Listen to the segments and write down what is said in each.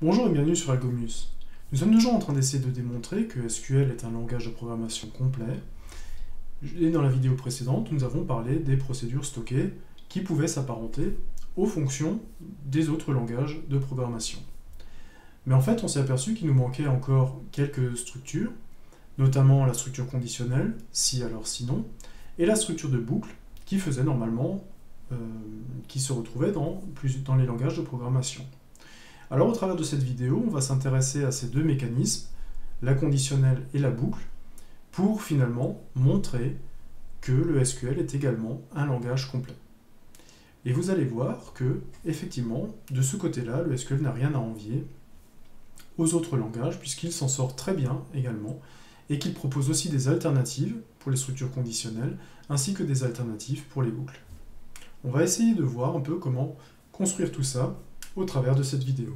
Bonjour et bienvenue sur Algomus. Nous sommes toujours en train d'essayer de démontrer que SQL est un langage de programmation complet. Et dans la vidéo précédente, nous avons parlé des procédures stockées qui pouvaient s'apparenter aux fonctions des autres langages de programmation. Mais en fait, on s'est aperçu qu'il nous manquait encore quelques structures, notamment la structure conditionnelle, si alors sinon, et la structure de boucle qui faisait normalement, qui se retrouvait dans les langages de programmation. Alors au travers de cette vidéo, on va s'intéresser à ces deux mécanismes, la conditionnelle et la boucle, pour finalement montrer que le SQL est également un langage complet. Et vous allez voir que, effectivement, de ce côté-là, le SQL n'a rien à envier aux autres langages, puisqu'il s'en sort très bien également, et qu'il propose aussi des alternatives pour les structures conditionnelles, ainsi que des alternatives pour les boucles. On va essayer de voir un peu comment construire tout ça au travers de cette vidéo.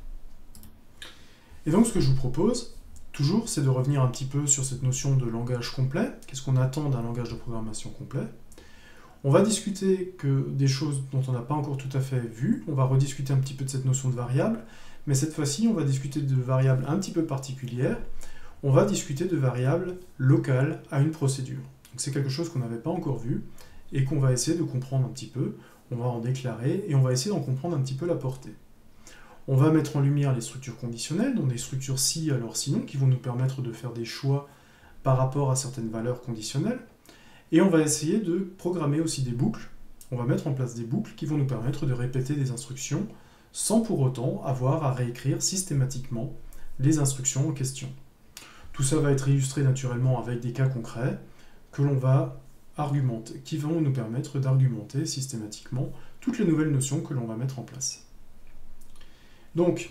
Et donc ce que je vous propose, toujours, c'est de revenir un petit peu sur cette notion de langage complet. Qu'est-ce qu'on attend d'un langage de programmation complet? On va discuter des choses dont on n'a pas encore tout à fait vu. On va rediscuter un petit peu de cette notion de variable, mais cette fois-ci, on va discuter de variables un petit peu particulières. On va discuter de variables locales à une procédure. C'est quelque chose qu'on n'avait pas encore vu et qu'on va essayer de comprendre un petit peu. On va en déclarer et on va essayer d'en comprendre un petit peu la portée. On va mettre en lumière les structures conditionnelles, donc des structures si alors sinon, qui vont nous permettre de faire des choix par rapport à certaines valeurs conditionnelles. Et on va essayer de programmer aussi des boucles. On va mettre en place des boucles qui vont nous permettre de répéter des instructions sans pour autant avoir à réécrire systématiquement les instructions en question. Tout ça va être illustré naturellement avec des cas concrets que l'on va argumenter, qui vont nous permettre d'argumenter systématiquement toutes les nouvelles notions que l'on va mettre en place. Donc,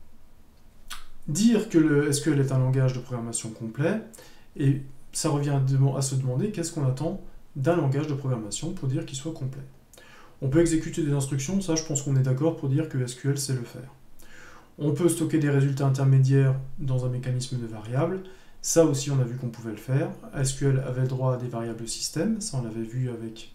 dire que le SQL est un langage de programmation complet, et ça revient à se demander qu'est-ce qu'on attend d'un langage de programmation pour dire qu'il soit complet. On peut exécuter des instructions, ça je pense qu'on est d'accord pour dire que SQL sait le faire. On peut stocker des résultats intermédiaires dans un mécanisme de variables, ça aussi on a vu qu'on pouvait le faire. SQL avait droit à des variables système, ça on l'avait vu avec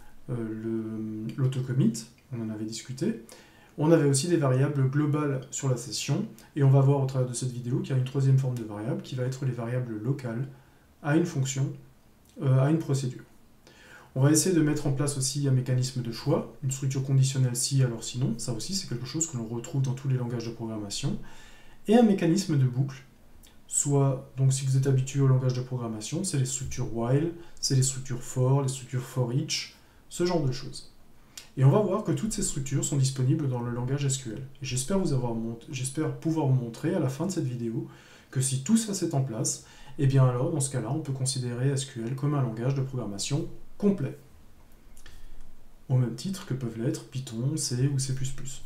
l'autocommit, on en avait discuté. On avait aussi des variables globales sur la session, et on va voir au travers de cette vidéo qu'il y a une troisième forme de variable qui va être les variables locales à une fonction, à une procédure. On va essayer de mettre en place aussi un mécanisme de choix, une structure conditionnelle si alors sinon, ça aussi c'est quelque chose que l'on retrouve dans tous les langages de programmation, et un mécanisme de boucle, soit, donc si vous êtes habitué au langage de programmation, c'est les structures while, c'est les structures for, les structures for each, ce genre de choses. Et on va voir que toutes ces structures sont disponibles dans le langage SQL. Et j'espère pouvoir vous montrer à la fin de cette vidéo que si tout ça c'est en place, et bien alors dans ce cas-là, on peut considérer SQL comme un langage de programmation complet. Au même titre que peuvent l'être Python, C ou C++.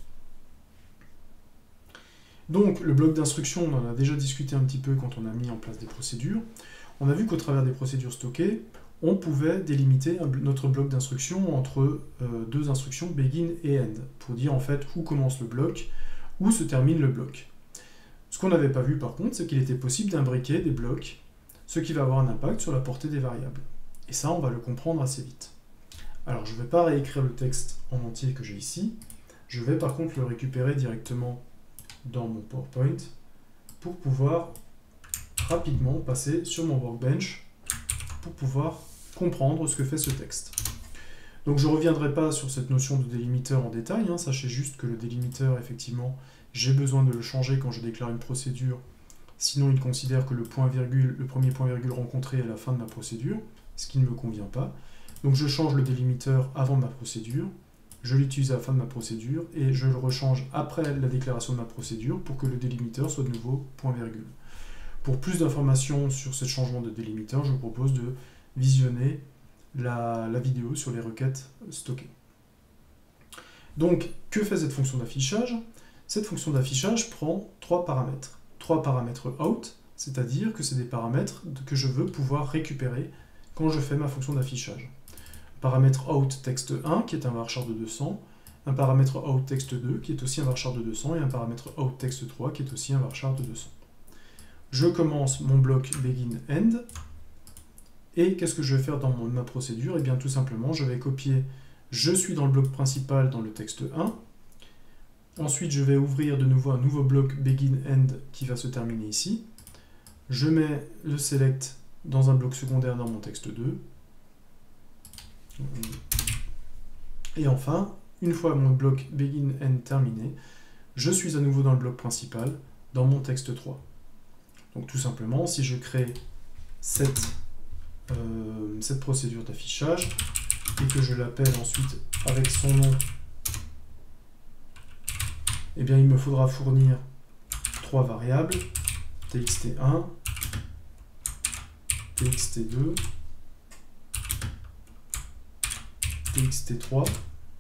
Donc le bloc d'instruction, on en a déjà discuté un petit peu quand on a mis en place des procédures. On a vu qu'au travers des procédures stockées, on pouvait délimiter notre bloc d'instruction entre deux instructions begin et end, pour dire en fait où commence le bloc, où se termine le bloc. Ce qu'on n'avait pas vu par contre, c'est qu'il était possible d'imbriquer des blocs, ce qui va avoir un impact sur la portée des variables. Et ça, on va le comprendre assez vite. Alors, je ne vais pas réécrire le texte en entier que j'ai ici, je vais par contre le récupérer directement dans mon PowerPoint pour pouvoir rapidement passer sur mon workbench pour pouvoir comprendre ce que fait ce texte. Donc je ne reviendrai pas sur cette notion de délimiteur en détail, hein. Sachez juste que le délimiteur, effectivement, j'ai besoin de le changer quand je déclare une procédure, sinon il considère que le premier point virgule rencontré est la fin de ma procédure, ce qui ne me convient pas. Donc je change le délimiteur avant ma procédure, je l'utilise à la fin de ma procédure, et je le rechange après la déclaration de ma procédure pour que le délimiteur soit de nouveau point virgule. Pour plus d'informations sur ce changement de délimiteur, je vous propose de visionner la vidéo sur les requêtes stockées. Donc, que fait cette fonction d'affichage? Cette fonction d'affichage prend trois paramètres. Trois paramètres out, c'est-à-dire que c'est des paramètres que je veux pouvoir récupérer quand je fais ma fonction d'affichage. Paramètre out text 1 qui est un varchar de 200, un paramètre out text 2 qui est aussi un varchar de 200 et un paramètre out text 3 qui est aussi un varchar de 200. Je commence mon bloc begin end, et qu'est-ce que je vais faire dans ma procédure? Et bien tout simplement, je vais copier, je suis dans le bloc principal dans le texte 1, Ensuite, je vais ouvrir de nouveau un nouveau bloc begin-end qui va se terminer ici. Je mets le select dans un bloc secondaire dans mon texte 2. Et enfin, une fois mon bloc begin-end terminé, je suis à nouveau dans le bloc principal, dans mon texte 3. Donc tout simplement, si je crée cette procédure d'affichage et que je l'appelle ensuite avec son nom, eh bien il me faudra fournir 3 variables, txt1, txt2, txt3.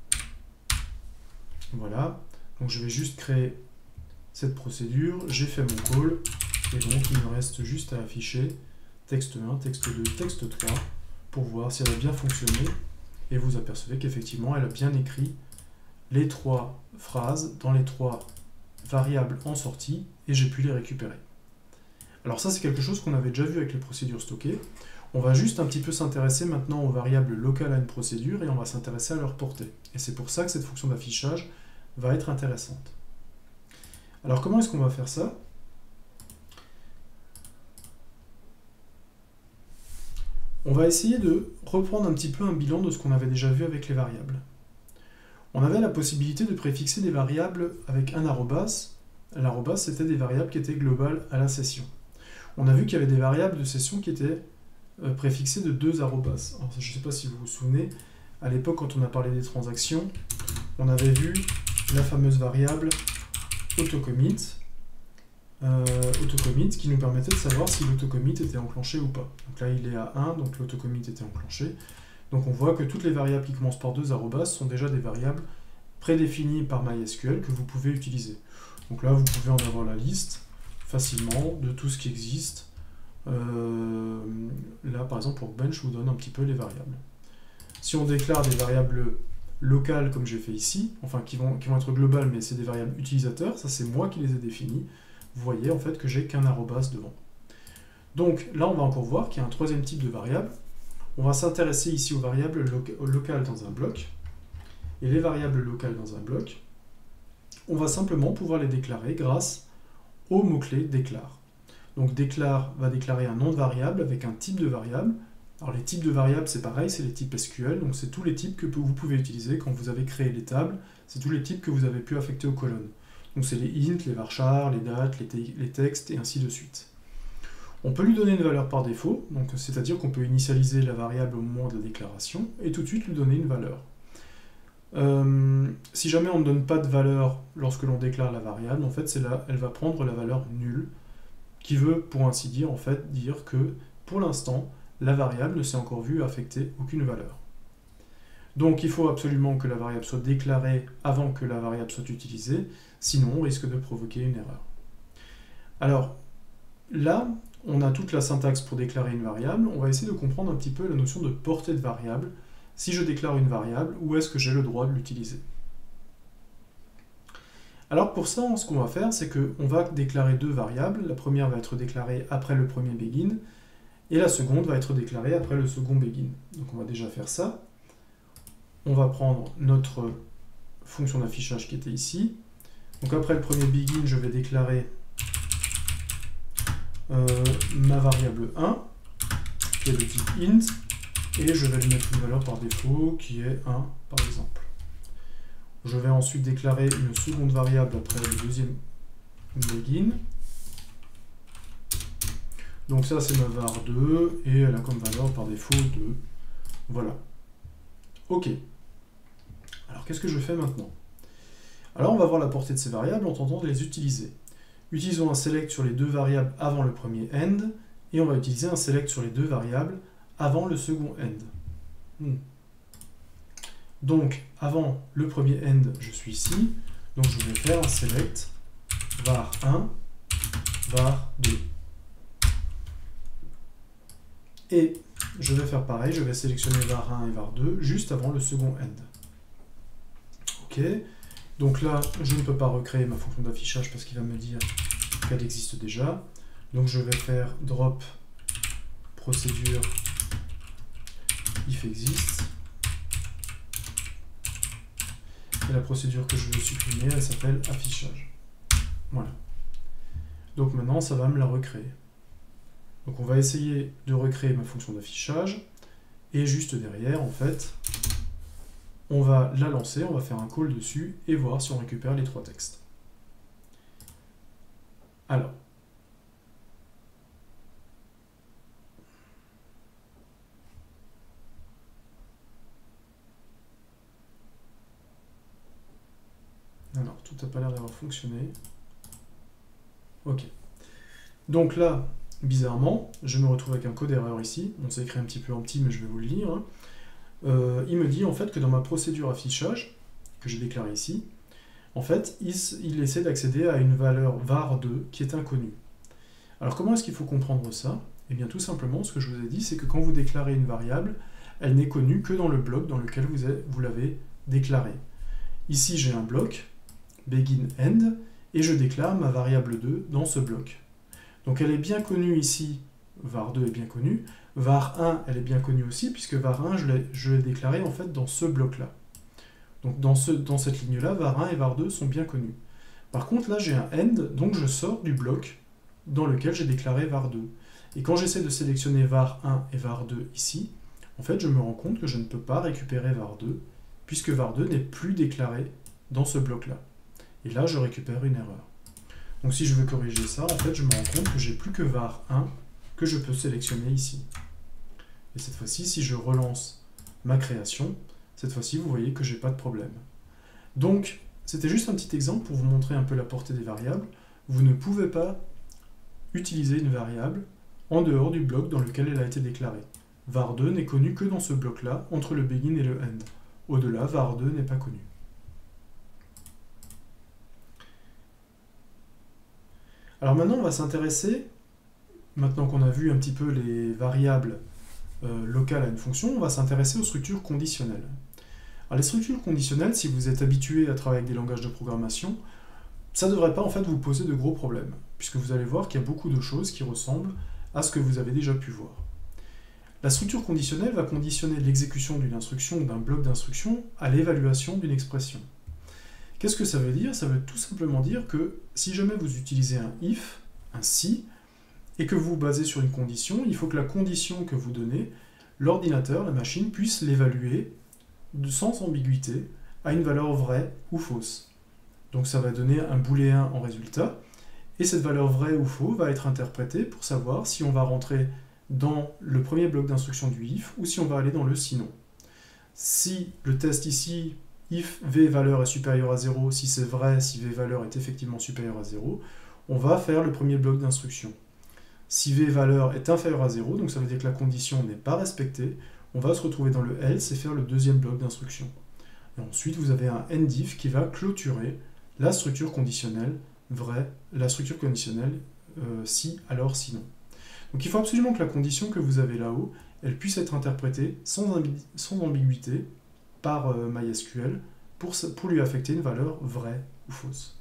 Voilà, donc je vais juste créer cette procédure, j'ai fait mon call, et donc il me reste juste à afficher texte 1, texte 2, texte 3, pour voir si elle a bien fonctionné, et vous apercevez qu'effectivement elle a bien écrit les 3 phrases dans les 3 variables en sortie, et j'ai pu les récupérer. Alors ça c'est quelque chose qu'on avait déjà vu avec les procédures stockées. On va juste un petit peu s'intéresser maintenant aux variables locales à une procédure, et on va s'intéresser à leur portée. Et c'est pour ça que cette fonction d'affichage va être intéressante. Alors comment est-ce qu'on va faire ça? On va essayer de reprendre un petit peu un bilan de ce qu'on avait déjà vu avec les variables. On avait la possibilité de préfixer des variables avec un arrobas. L'arrobas, c'était des variables qui étaient globales à la session. On a vu qu'il y avait des variables de session qui étaient préfixées de 2 arrobas. Alors, je ne sais pas si vous vous souvenez, à l'époque, quand on a parlé des transactions, on avait vu la fameuse variable autocommit, qui nous permettait de savoir si l'autocommit était enclenché ou pas. Donc là, il est à 1, donc l'autocommit était enclenché. Donc on voit que toutes les variables qui commencent par 2 arrobas sont déjà des variables prédéfinies par MySQL que vous pouvez utiliser. Donc là, vous pouvez en avoir la liste facilement de tout ce qui existe. Là, par exemple, Workbench vous donne un petit peu les variables. Si on déclare des variables locales, comme j'ai fait ici, enfin qui vont être globales, mais c'est des variables utilisateurs, ça c'est moi qui les ai définies, vous voyez en fait que j'ai qu'un arrobas devant. Donc là, on va encore voir qu'il y a un troisième type de variable. On va s'intéresser ici aux variables locales dans un bloc. Et les variables locales dans un bloc, on va simplement pouvoir les déclarer grâce au mot-clé déclare. Donc déclare va déclarer un nom de variable avec un type de variable. Alors les types de variables, c'est pareil, c'est les types SQL, donc c'est tous les types que vous pouvez utiliser quand vous avez créé les tables, c'est tous les types que vous avez pu affecter aux colonnes. Donc c'est les int, les varchar, les dates, les textes, et ainsi de suite. On peut lui donner une valeur par défaut, c'est-à-dire qu'on peut initialiser la variable au moment de la déclaration, et tout de suite lui donner une valeur. Si jamais on ne donne pas de valeur lorsque l'on déclare la variable, en fait, elle va prendre la valeur nulle, qui veut, pour ainsi dire, en fait, dire que, pour l'instant, la variable ne s'est encore vue affecter aucune valeur. Donc il faut absolument que la variable soit déclarée avant que la variable soit utilisée, sinon on risque de provoquer une erreur. Alors, là, on a toute la syntaxe pour déclarer une variable, on va essayer de comprendre un petit peu la notion de portée de variable. Si je déclare une variable, où est-ce que j'ai le droit de l'utiliser? Alors pour ça, ce qu'on va faire, c'est qu'on va déclarer 2 variables. La première va être déclarée après le premier begin, et la seconde va être déclarée après le second begin. Donc on va déjà faire ça. On va prendre notre fonction d'affichage qui était ici. Donc après le premier begin, je vais déclarer ma variable 1, qui est de type int, et je vais lui mettre une valeur par défaut qui est 1 par exemple. Je vais ensuite déclarer une seconde variable après le deuxième begin. Donc ça c'est ma var 2 et elle a comme valeur par défaut 2. Voilà. Ok. Alors qu'est-ce que je fais maintenant? Alors on va voir la portée de ces variables en tentant de les utiliser. Utilisons un select sur les 2 variables avant le premier end et on va utiliser un select sur les 2 variables avant le second end. Donc avant le premier end, je suis ici, donc je vais faire un select var 1, var 2. Et je vais faire pareil, je vais sélectionner var 1 et var 2 juste avant le second end. Ok, donc là je ne peux pas recréer ma fonction d'affichage parce qu'il va me dire qu'elle existe déjà. Donc je vais faire drop procédure if existe. Et la procédure que je veux supprimer, elle s'appelle affichage. Voilà. Donc maintenant, ça va me la recréer. Donc on va essayer de recréer ma fonction d'affichage. Et juste derrière, en fait, on va la lancer, on va faire un call dessus et voir si on récupère les 3 textes. Alors, tout n'a pas l'air d'avoir fonctionné. Ok. Donc là, bizarrement, je me retrouve avec un code erreur ici. On s'est écrit un petit peu en petit, mais je vais vous le lire. Hein. Il me dit en fait que dans ma procédure affichage, que j'ai déclarée ici, en fait, il essaie d'accéder à une valeur var2 qui est inconnue. Alors comment est-ce qu'il faut comprendre ça? Eh bien tout simplement, ce que je vous ai dit, c'est que quand vous déclarez une variable, elle n'est connue que dans le bloc dans lequel vous l'avez déclarée. Ici, j'ai un bloc, begin end, et je déclare ma variable 2 dans ce bloc. Donc elle est bien connue ici, var2 est bien connue, var1 elle est bien connue aussi, puisque var1 je l'ai déclaré en fait dans ce bloc-là. Donc dans cette ligne-là, var1 et var2 sont bien connus. Par contre là j'ai un end, donc je sors du bloc dans lequel j'ai déclaré var2. Et quand j'essaie de sélectionner var1 et var2 ici, en fait je me rends compte que je ne peux pas récupérer var2, puisque var2 n'est plus déclaré dans ce bloc-là. Et là je récupère une erreur. Donc si je veux corriger ça, en fait, je me rends compte que j'ai plus que var1 que je peux sélectionner ici. Et cette fois-ci, si je relance ma création, cette fois-ci, vous voyez que j'ai pas de problème. Donc, c'était juste un petit exemple pour vous montrer un peu la portée des variables. Vous ne pouvez pas utiliser une variable en dehors du bloc dans lequel elle a été déclarée. var2 n'est connu que dans ce bloc-là, entre le begin et le end. Au-delà, var2 n'est pas connu. Alors maintenant, on va s'intéresser, maintenant qu'on a vu un petit peu les variables locales à une fonction, on va s'intéresser aux structures conditionnelles. Alors les structures conditionnelles, si vous êtes habitué à travailler avec des langages de programmation, ça ne devrait pas en fait vous poser de gros problèmes, puisque vous allez voir qu'il y a beaucoup de choses qui ressemblent à ce que vous avez déjà pu voir. La structure conditionnelle va conditionner l'exécution d'une instruction ou d'un bloc d'instruction à l'évaluation d'une expression. Qu'est-ce que ça veut dire? Ça veut tout simplement dire que si jamais vous utilisez un if, un si, et que vous vous basez sur une condition, il faut que la condition que vous donnez, l'ordinateur, la machine, puisse l'évaluer sans ambiguïté à une valeur vraie ou fausse. Donc ça va donner un booléen en résultat, et cette valeur vraie ou faux va être interprétée pour savoir si on va rentrer dans le premier bloc d'instruction du if ou si on va aller dans le sinon. Si le test ici, if v valeur est supérieure à 0, si c'est vrai, si v valeur est effectivement supérieure à 0, on va faire le premier bloc d'instruction. Si v valeur est inférieure à 0, donc ça veut dire que la condition n'est pas respectée, on va se retrouver dans le else et faire le deuxième bloc d'instruction. Et ensuite, vous avez un endif qui va clôturer la structure conditionnelle vrai, la structure conditionnelle si, alors, sinon. Donc il faut absolument que la condition que vous avez là-haut, elle puisse être interprétée sans ambiguïté par MySQL pour lui affecter une valeur vraie ou fausse.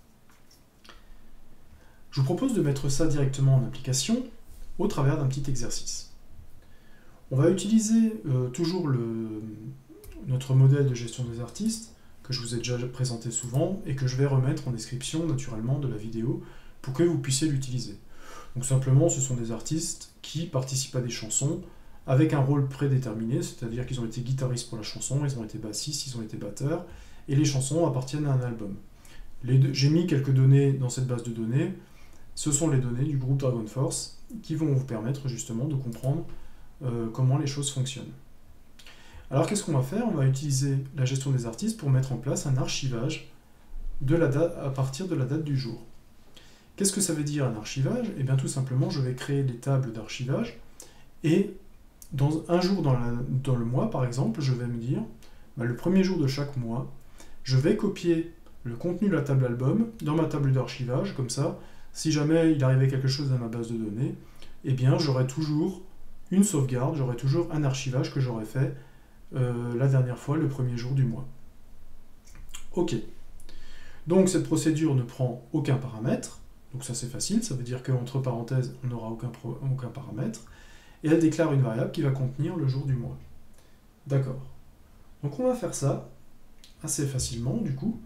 Je vous propose de mettre ça directement en application au travers d'un petit exercice. On va utiliser toujours notre modèle de gestion des artistes, que je vous ai déjà présenté souvent, et que je vais remettre en description naturellement de la vidéo pour que vous puissiez l'utiliser. Donc simplement, ce sont des artistes qui participent à des chansons avec un rôle prédéterminé, c'est-à-dire qu'ils ont été guitaristes pour la chanson, ils ont été bassistes, ils ont été batteurs, et les chansons appartiennent à un album. J'ai mis quelques données dans cette base de données, ce sont les données du groupe Dragon Force qui vont vous permettre justement de comprendre comment les choses fonctionnent. Alors qu'est-ce qu'on va faire? On va utiliser la gestion des artistes pour mettre en place un archivage à partir de la date du jour. Qu'est-ce que ça veut dire un archivage? Eh bien tout simplement, je vais créer des tables d'archivage et un jour dans le mois, par exemple, je vais me dire, le premier jour de chaque mois, je vais copier le contenu de la table album dans ma table d'archivage, comme ça, si jamais il arrivait quelque chose dans ma base de données, eh bien j'aurai toujours une sauvegarde, j'aurai toujours un archivage que j'aurais fait la dernière fois, le premier jour du mois. Ok. Donc cette procédure ne prend aucun paramètre, donc ça c'est facile, ça veut dire qu'entre parenthèses, on n'aura aucun paramètre, et elle déclare une variable qui va contenir le jour du mois. D'accord. Donc on va faire ça assez facilement du coup.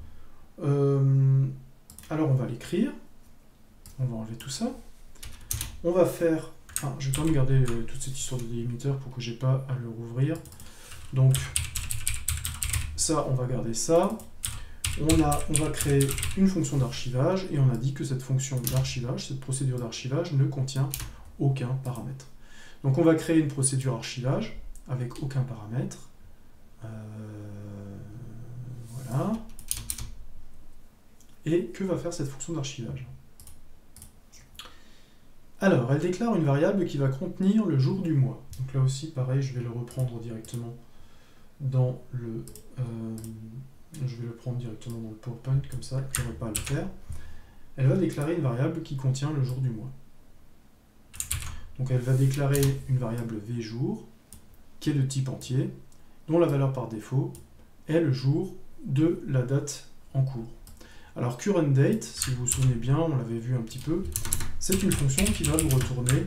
Alors on va l'écrire, on va enlever tout ça. On va faire, enfin, je vais quand même garder toute cette histoire de délimiteur pour que j'ai pas à le rouvrir. Donc ça, on va garder ça. On va créer une fonction d'archivage et on a dit que cette fonction d'archivage, cette procédure d'archivage ne contient aucun paramètre. Donc on va créer une procédure archivage avec aucun paramètre. Voilà. Et que va faire cette fonction d'archivage? Alors, elle déclare une variable qui va contenir le jour du mois. Donc là aussi, pareil, je vais le reprendre directement dans le... je vais le prendre directement dans le PowerPoint, comme ça, je n'aurai pas à le faire. Elle va déclarer une variable qui contient le jour du mois. Donc elle va déclarer une variable vjour, qui est de type entier, dont la valeur par défaut est le jour de la date en cours. Alors current date, si vous vous souvenez bien, on l'avait vu un petit peu, c'est une fonction qui va vous retourner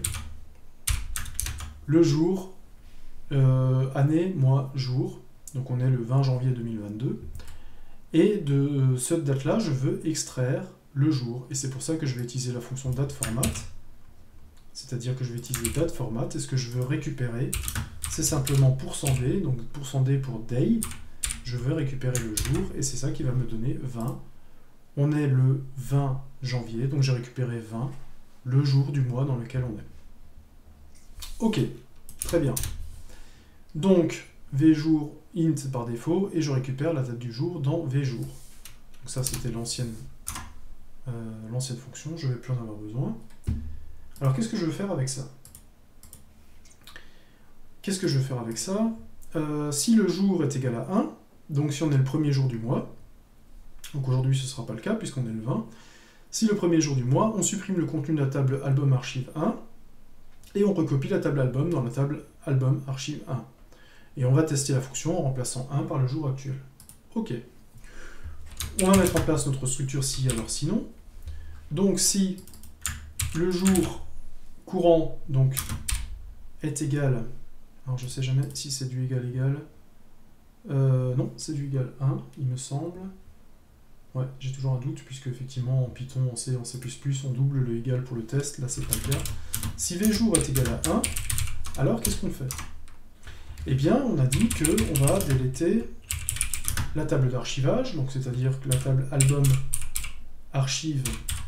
le jour, année, mois, jour. Donc on est le 20 janvier 2022. Et de cette date-là, je veux extraire le jour. Et c'est pour ça que je vais utiliser la fonction dateFormat. C'est-à-dire que je vais utiliser dateFormat. Et ce que je veux récupérer, c'est simplement %d. Donc %d pour day. Je veux récupérer le jour. Et c'est ça qui va me donner 20. On est le 20 janvier. Donc j'ai récupéré 20, le jour du mois dans lequel on est. Ok, très bien. Donc, vjour int par défaut, et je récupère la date du jour dans vjour. Donc ça, c'était l'ancienne fonction, je ne vais plus en avoir besoin. Alors, qu'est-ce que je veux faire avec ça? Qu'est-ce que je veux faire avec ça? Si le jour est égal à 1, donc si on est le premier jour du mois, donc aujourd'hui ce ne sera pas le cas puisqu'on est le 20, si le premier jour du mois, on supprime le contenu de la table album archive 1, et on recopie la table album dans la table album archive 1. Et on va tester la fonction en remplaçant 1 par le jour actuel. Ok. On va mettre en place notre structure si alors sinon. Donc si le jour courant donc, est égal, alors je ne sais jamais si c'est du égal égal, non, c'est du égal 1, il me semble. Ouais, j'ai toujours un doute, puisque effectivement en Python, en C, en C++, on double le égal pour le test, là c'est pas le cas. Si vjour est égal à 1, alors qu'est-ce qu'on fait? Eh bien, on a dit qu'on va déléter la table d'archivage, donc c'est-à-dire que la table album archive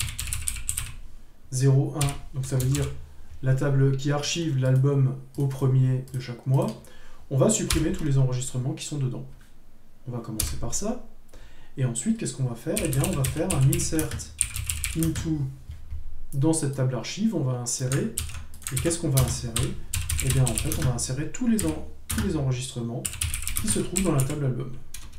01, donc ça veut dire la table qui archive l'album au premier de chaque mois. On va supprimer tous les enregistrements qui sont dedans. On va commencer par ça. Et ensuite, qu'est-ce qu'on va faire? Eh bien, on va faire un insert into dans cette table archive. On va insérer. Et qu'est-ce qu'on va insérer? Eh bien, en fait, on va insérer tous les enregistrements qui se trouvent dans la table album.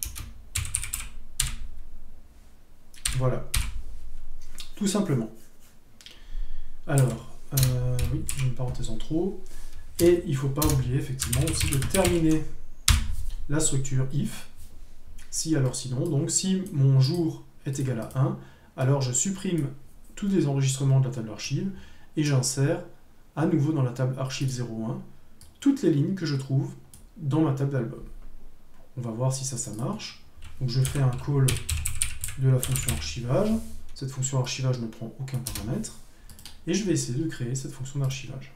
Voilà. Tout simplement. Alors, oui, j'ai une parenthèse en trop. Et il ne faut pas oublier, effectivement, aussi de terminer la structure if. Si alors sinon, donc si mon jour est égal à 1, alors je supprime tous les enregistrements de la table archive et j'insère à nouveau dans la table archive 01 toutes les lignes que je trouve dans ma table d'album. On va voir si ça marche. Donc je fais un call de la fonction archivage. Cette fonction archivage ne prend aucun paramètre. Et je vais essayer de créer cette fonction d'archivage.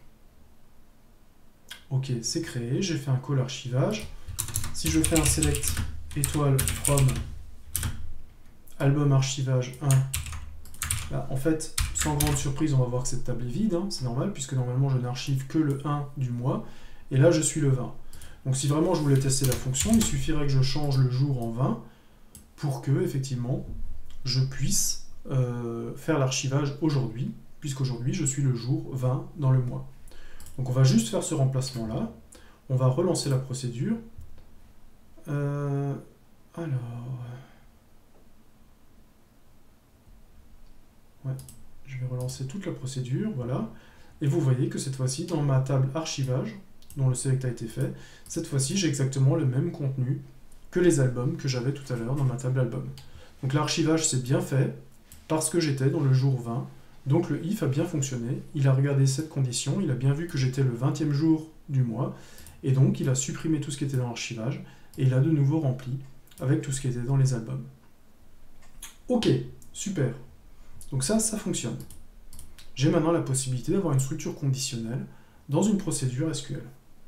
Ok, c'est créé, j'ai fait un call archivage. Si je fais un select étoile from album archivage 1, là, en fait, sans grande surprise, on va voir que cette table est vide, hein, c'est normal, puisque normalement je n'archive que le 1 du mois, et là je suis le 20. Donc si vraiment je voulais tester la fonction, il suffirait que je change le jour en 20 pour que, effectivement, je puisse faire l'archivage aujourd'hui, puisqu'aujourd'hui je suis le jour 20 dans le mois. Donc on va juste faire ce remplacement-là, on va relancer la procédure. Ouais, je vais relancer toute la procédure, voilà. Et vous voyez que cette fois-ci, dans ma table archivage, dont le select a été fait, cette fois-ci, j'ai exactement le même contenu que les albums que j'avais tout à l'heure dans ma table album. Donc l'archivage s'est bien fait, parce que j'étais dans le jour 20, donc le if a bien fonctionné, il a regardé cette condition, il a bien vu que j'étais le 20e jour du mois, et donc il a supprimé tout ce qui était dans l'archivage, et il a de nouveau rempli avec tout ce qui était dans les albums. Ok, super. Donc ça fonctionne. J'ai maintenant la possibilité d'avoir une structure conditionnelle dans une procédure SQL.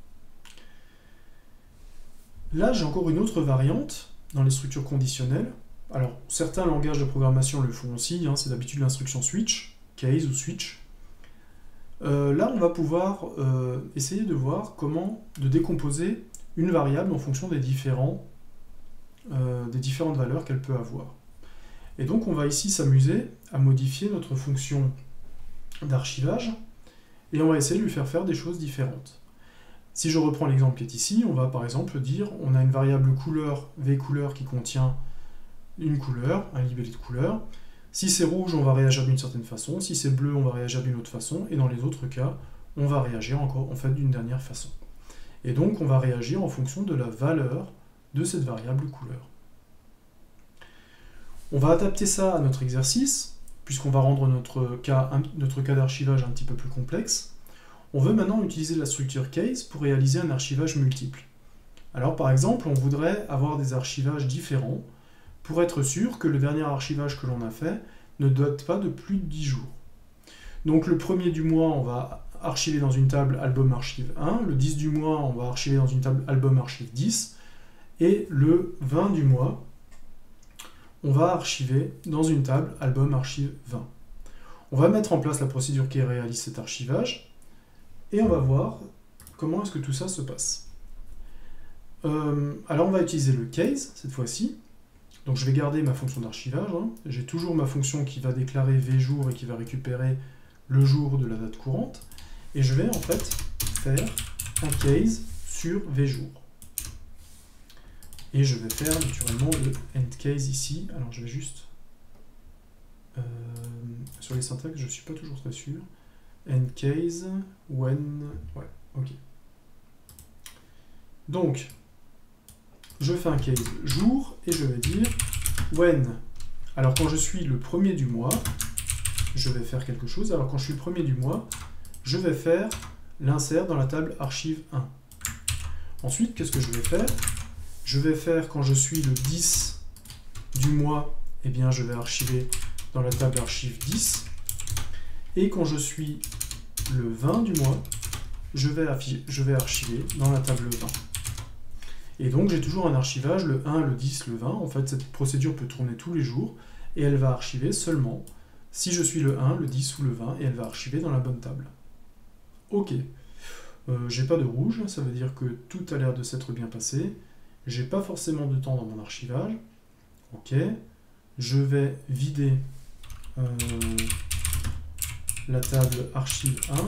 Là, j'ai encore une autre variante dans les structures conditionnelles. Alors, certains langages de programmation le font aussi, c'est d'habitude l'instruction switch, case ou switch. Là, on va pouvoir essayer de voir comment de décomposer une variable en fonction des différentes valeurs qu'elle peut avoir. Et donc, on va ici s'amuser à modifier notre fonction d'archivage et on va essayer de lui faire des choses différentes. Si je reprends l'exemple qui est ici, on va par exemple dire on a une variable couleur, vCouleur, qui contient une couleur, un libellé de couleur. Si c'est rouge, on va réagir d'une certaine façon. Si c'est bleu, on va réagir d'une autre façon. Et dans les autres cas, on va réagir encore en fait d'une dernière façon. Et donc, on va réagir en fonction de la valeur de cette variable couleur. On va adapter ça à notre exercice, puisqu'on va rendre notre cas d'archivage un petit peu plus complexe. On veut maintenant utiliser la structure case pour réaliser un archivage multiple. Alors par exemple, on voudrait avoir des archivages différents pour être sûr que le dernier archivage que l'on a fait ne date pas de plus de 10 jours. Donc le 1er du mois, on va archiver dans une table album archive 1, le 10 du mois, on va archiver dans une table album archive 10, et le 20 du mois, on va archiver dans une table album archive 20. On va mettre en place la procédure qui réalise cet archivage, et on va voir comment est-ce que tout ça se passe. Alors on va utiliser le case cette fois-ci. Donc je vais garder ma fonction d'archivage. J'ai toujours ma fonction qui va déclarer vjour et qui va récupérer le jour de la date courante. Et je vais en fait faire un case sur vjour. Et je vais faire naturellement le endCase ici. Alors je vais juste... sur les syntaxes, je ne suis pas toujours très sûr. Endcase, when... Ouais, ok. Donc, je fais un case jour et je vais dire when. Alors quand je suis le 1er du mois, je vais faire quelque chose. Alors quand je suis le 1er du mois, je vais faire l'insert dans la table archive 1. Ensuite, qu'est-ce que je vais faire? Je vais faire quand je suis le 10 du mois, eh bien je vais archiver dans la table archive 10. Et quand je suis le 20 du mois, je vais archiver dans la table 20. Et donc j'ai toujours un archivage, le 1, le 10, le 20. En fait, cette procédure peut tourner tous les jours et elle va archiver seulement si je suis le 1, le 10 ou le 20 et elle va archiver dans la bonne table. Ok. J'ai pas de rouge, ça veut dire que tout a l'air de s'être bien passé. J'ai pas forcément de temps dans mon archivage. Ok. Je vais vider la table archive 1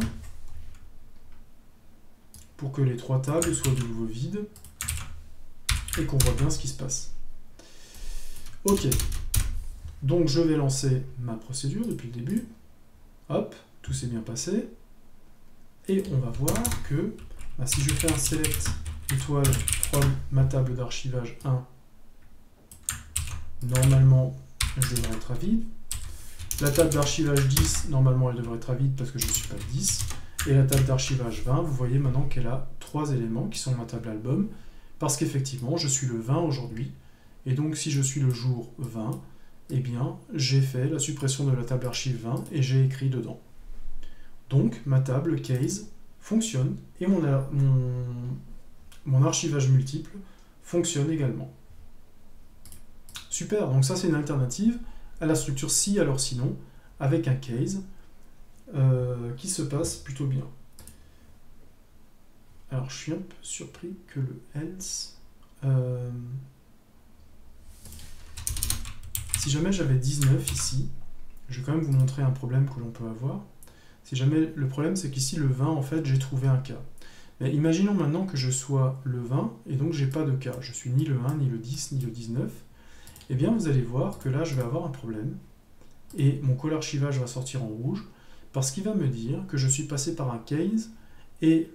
pour que les 3 tables soient de nouveau vides et qu'on voit bien ce qui se passe. Ok. Donc je vais lancer ma procédure depuis le début. Hop, tout s'est bien passé. Et on va voir que si je fais un select étoile from ma table d'archivage 1, normalement je devrais être à vide. La table d'archivage 10, normalement elle devrait être à vide parce que je ne suis pas le 10. Et la table d'archivage 20, vous voyez maintenant qu'elle a 3 éléments qui sont ma table album, parce qu'effectivement je suis le 20 aujourd'hui, et donc si je suis le jour 20, eh bien j'ai fait la suppression de la table archive 20 et j'ai écrit dedans. Donc ma table case fonctionne et mon archivage multiple fonctionne également. Super, donc ça c'est une alternative à la structure si alors sinon avec un case qui se passe plutôt bien. Alors je suis un peu surpris que le else... si jamais j'avais 19 ici, je vais quand même vous montrer un problème que l'on peut avoir. Si jamais le problème c'est qu'ici le 20 en fait j'ai trouvé un cas. Mais imaginons maintenant que je sois le 20 et donc j'ai pas de cas. Je suis ni le 1, ni le 10, ni le 19. Eh bien vous allez voir que là je vais avoir un problème et mon call archivage va sortir en rouge parce qu'il va me dire que je suis passé par un case et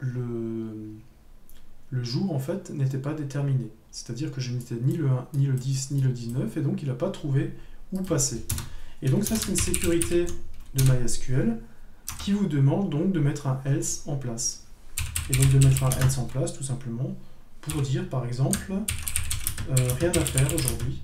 le jour en fait n'était pas déterminé. C'est-à-dire que je n'étais ni le 1, ni le 10, ni le 19 et donc il n'a pas trouvé où passer. Et donc ça c'est une sécurité de MySQL qui vous demande donc de mettre un else en place. Et donc de mettre un else en place tout simplement pour dire par exemple rien à faire aujourd'hui.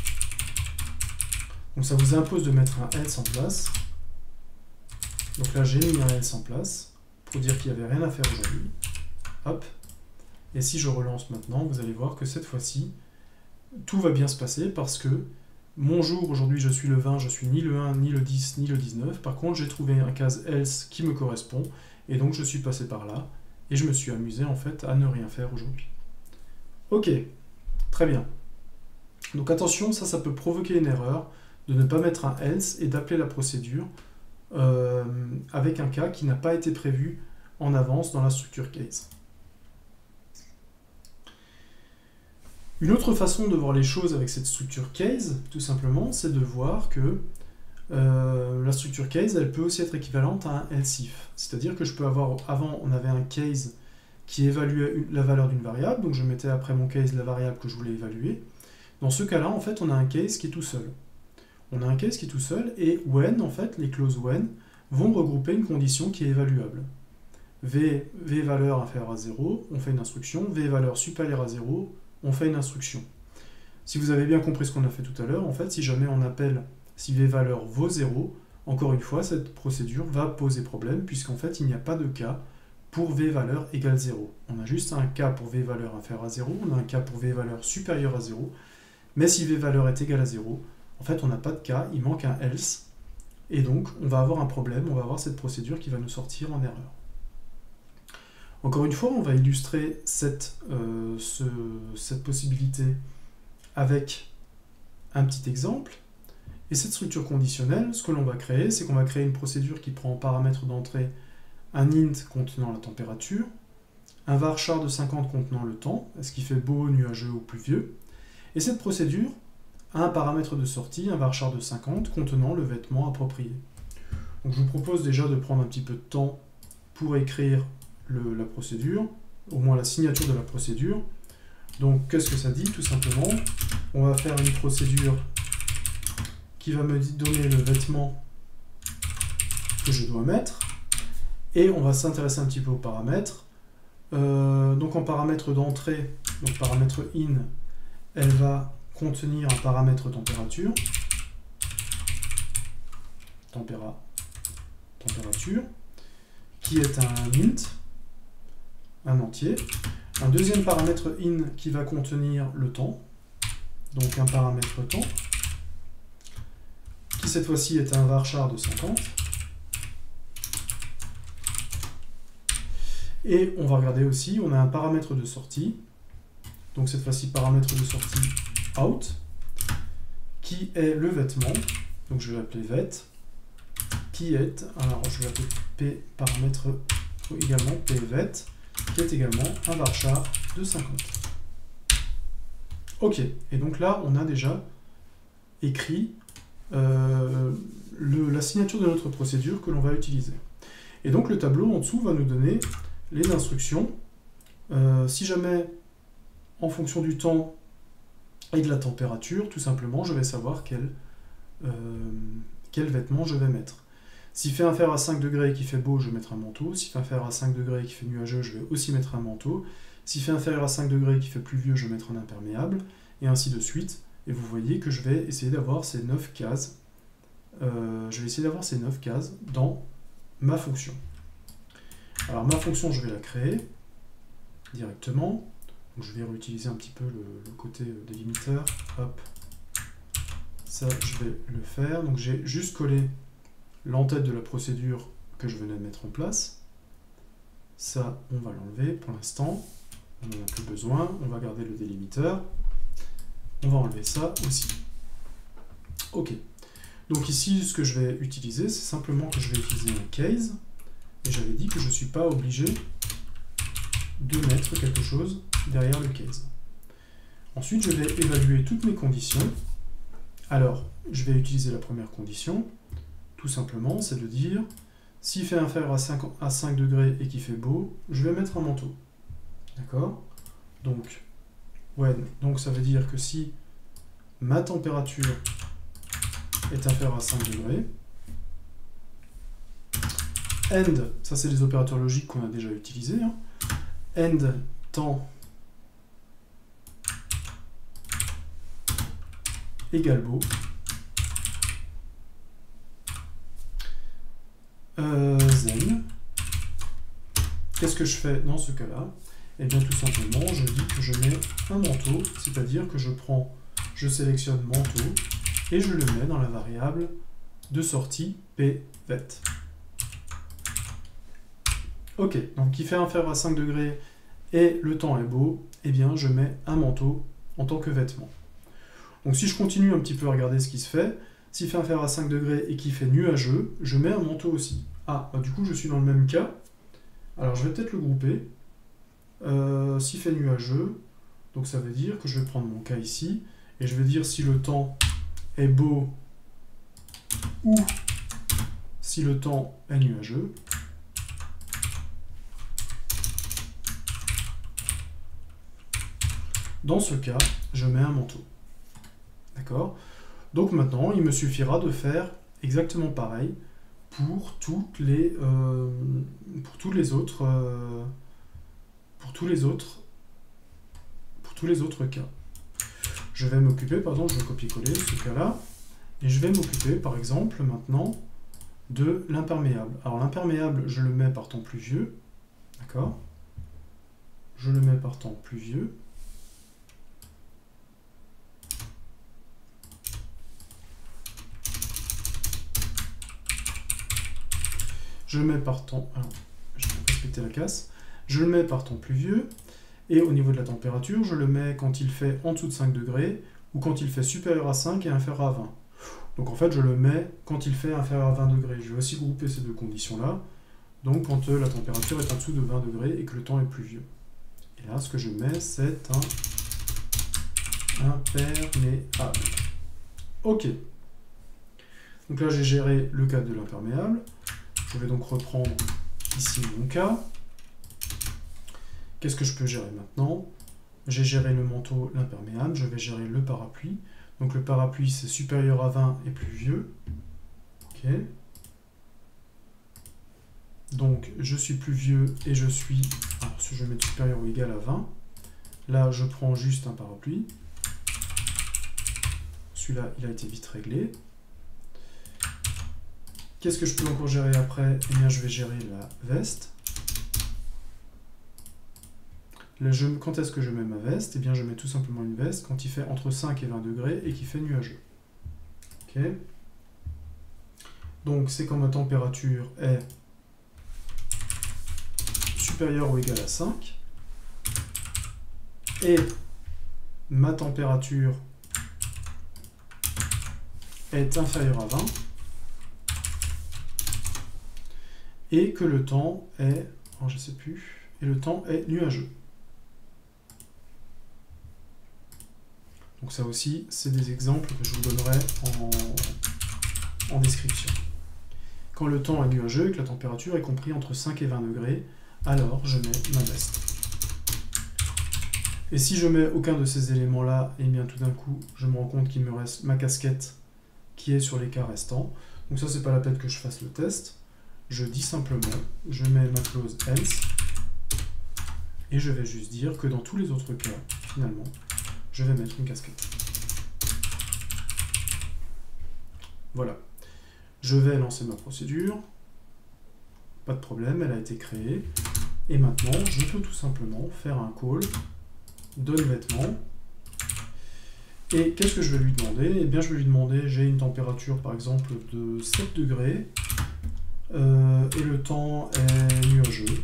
Donc ça vous impose de mettre un else en place. Donc là j'ai mis un else en place pour dire qu'il n'y avait rien à faire aujourd'hui. Hop. Et si je relance maintenant, vous allez voir que cette fois-ci, tout va bien se passer parce que mon jour, aujourd'hui je suis le 20, je suis ni le 1, ni le 10, ni le 19. Par contre, j'ai trouvé un case else qui me correspond et donc je suis passé par là et je me suis amusé en fait à ne rien faire aujourd'hui. Ok, très bien. Donc attention, ça peut provoquer une erreur de ne pas mettre un else et d'appeler la procédure avec un cas qui n'a pas été prévu en avance dans la structure case. Une autre façon de voir les choses avec cette structure case, tout simplement, c'est de voir que la structure case, elle peut aussi être équivalente à un else if. C'est-à-dire que je peux avoir, avant on avait un case qui évaluait la valeur d'une variable, donc je mettais après mon case la variable que je voulais évaluer. Dans ce cas-là, en fait, on a un case qui est tout seul. On a un case qui est tout seul, et when, en fait, les clauses when vont regrouper une condition qui est évaluable. V valeur inférieure à 0, on fait une instruction, V valeur supérieure à 0, on fait une instruction. Si vous avez bien compris ce qu'on a fait tout à l'heure, en fait, si jamais on appelle, si V valeur vaut 0, encore une fois, cette procédure va poser problème, puisqu'en fait, il n'y a pas de cas pour V valeur égale 0. On a juste un cas pour V valeur inférieure à 0, on a un cas pour V valeur supérieure à 0, mais si V valeur est égale à 0, en fait, on n'a pas de cas, il manque un else, et donc on va avoir un problème, on va avoir cette procédure qui va nous sortir en erreur. Encore une fois, on va illustrer cette possibilité avec un petit exemple. Et cette structure conditionnelle, ce que l'on va créer, c'est qu'on va créer une procédure qui prend en paramètre d'entrée un int contenant la température, un varchar de 50 contenant le temps, est-ce qu'il fait beau, nuageux ou pluvieux, et cette procédure a un paramètre de sortie, un varchar de 50 contenant le vêtement approprié. Donc je vous propose déjà de prendre un petit peu de temps pour écrire la procédure, au moins la signature de la procédure. Donc qu'est-ce que ça dit? Tout simplement, on va faire une procédure qui va me donner le vêtement que je dois mettre, et on va s'intéresser un petit peu aux paramètres. Donc en paramètre d'entrée, donc paramètre in, elle va contenir un paramètre température, température, qui est un int, un entier. Un deuxième paramètre in qui va contenir le temps, donc un paramètre temps, qui cette fois-ci est un varchar de 50. Et on va regarder aussi, on a un paramètre de sortie, donc cette fois-ci paramètre de sortie out, qui est le vêtement, donc je vais l'appeler vet, qui est, alors je vais l'appeler p paramètre également pvet, qui est également un varchar de 50. Ok, et donc là on a déjà écrit la signature de notre procédure que l'on va utiliser. Et donc le tableau en dessous va nous donner les instructions. Si jamais, en fonction du temps et de la température, tout simplement, je vais savoir quel vêtement je vais mettre. S'il fait inférieur à 5 degrés et qu'il fait beau, je vais mettre un manteau. S'il fait inférieur à 5 degrés et qu'il fait nuageux, je vais aussi mettre un manteau. S'il fait inférieur à 5 degrés et qu'il fait pluvieux, je vais mettre un imperméable, et ainsi de suite. Et vous voyez que je vais essayer d'avoir ces 9 cases. Dans ma fonction. Alors ma fonction, je vais la créer directement. Donc, je vais réutiliser un petit peu le côté délimiteur. Hop. Ça, je vais le faire. Donc j'ai juste collé l'entête de la procédure que je venais de mettre en place. Ça, on va l'enlever pour l'instant. On n'en a plus besoin. On va garder le délimiteur. On va enlever ça aussi. Ok. Donc ici, ce que je vais utiliser, c'est simplement que je vais utiliser un case. Et j'avais dit que je ne suis pas obligé de mettre quelque chose derrière le case. Ensuite, je vais évaluer toutes mes conditions. Alors, je vais utiliser la première condition. Tout simplement, c'est de dire, s'il fait inférieur à 5 degrés et qu'il fait beau, je vais mettre un manteau. D'accord? Donc, when, donc ça veut dire que si ma température est inférieure à 5 degrés, end, ça c'est les opérateurs logiques qu'on a déjà utilisés, hein. End temps égale beau. Zen. Qu'est-ce que je fais dans ce cas-là? Eh bien tout simplement, je dis que je mets un manteau, c'est-à-dire que je sélectionne manteau et je le mets dans la variable de sortie pvet. Ok, donc qui fait inférieur à 5 degrés et le temps est beau, eh bien je mets un manteau en tant que vêtement. Donc si je continue un petit peu à regarder ce qui se fait, s'il fait inférieur à 5 degrés et qu'il fait nuageux, je mets un manteau aussi. Ah, bah du coup je suis dans le même cas. Alors je vais peut-être le grouper. S'il fait nuageux, donc ça veut dire que je vais prendre mon cas ici, et je vais dire si le temps est beau ou si le temps est nuageux. Dans ce cas, je mets un manteau. D'accord? Donc maintenant, il me suffira de faire exactement pareil pour tous les autres cas. Je vais m'occuper, pardon, je vais copier-coller ce cas-là, et je vais m'occuper, par exemple, maintenant, de l'imperméable. Alors l'imperméable, je le mets par temps pluvieux, d'accord? Je le mets par temps pluvieux. Je le mets par temps... Alors, je vais respecter la casse. Je le mets par temps pluvieux. Et au niveau de la température, je le mets quand il fait en dessous de 5 degrés ou quand il fait supérieur à 5 et inférieur à 20. Donc en fait, je le mets quand il fait inférieur à 20 degrés. Je vais aussi grouper ces deux conditions-là. Donc quand la température est en dessous de 20 degrés et que le temps est pluvieux. Et là, ce que je mets, c'est un imperméable. Ok. Donc là, j'ai géré le cas de l'imperméable. Je vais donc reprendre ici mon cas. Qu'est-ce que je peux gérer maintenant? J'ai géré le manteau, l'imperméable, je vais gérer le parapluie. Donc le parapluie, c'est supérieur à 20 et pluvieux. Ok. Donc je suis pluvieux et je suis... Alors, si je vais mettre supérieur ou égal à 20. Là, je prends juste un parapluie. Celui-là, il a été vite réglé. Qu'est-ce que je peux encore gérer après? Eh bien, je vais gérer la veste. Quand est-ce que je mets ma veste? Eh bien, je mets tout simplement une veste quand il fait entre 5 et 20 degrés et qu'il fait nuageux. Ok. Donc, c'est quand ma température est supérieure ou égale à 5 et ma température est inférieure à 20 et que le temps est... Alors, je sais plus... Et le temps est nuageux. Donc ça aussi, c'est des exemples que je vous donnerai en description. Quand le temps est nuageux et que la température est comprise entre 5 et 20 degrés, alors je mets ma veste. Et si je mets aucun de ces éléments-là, et bien tout d'un coup, je me rends compte qu'il me reste ma casquette qui est sur les cas restants. Donc ça, c'est pas la peine que je fasse le test. Je dis simplement, je mets ma clause else, et je vais juste dire que dans tous les autres cas, finalement, je vais mettre une casquette. Voilà. Je vais lancer ma procédure. Pas de problème, elle a été créée. Et maintenant, je peux tout simplement faire un call donneVêtements. Et qu'est-ce que je vais lui demander? Eh bien, je vais lui demander, j'ai une température par exemple de 7 degrés et le temps est nuageux.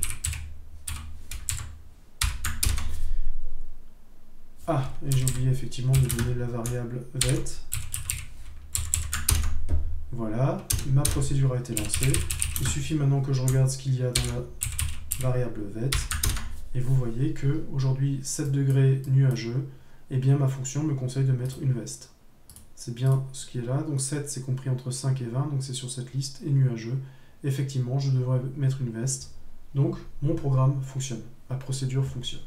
Ah, et j'ai oublié effectivement de donner la variable vet. Voilà, ma procédure a été lancée. Il suffit maintenant que je regarde ce qu'il y a dans la variable vet. Et vous voyez que aujourd'hui 7 degrés nuageux, et bien ma fonction me conseille de mettre une veste. C'est bien ce qui est là. Donc 7 c'est compris entre 5 et 20, donc c'est sur cette liste, et nuageux. Effectivement, je devrais mettre une veste. Donc mon programme fonctionne, ma procédure fonctionne.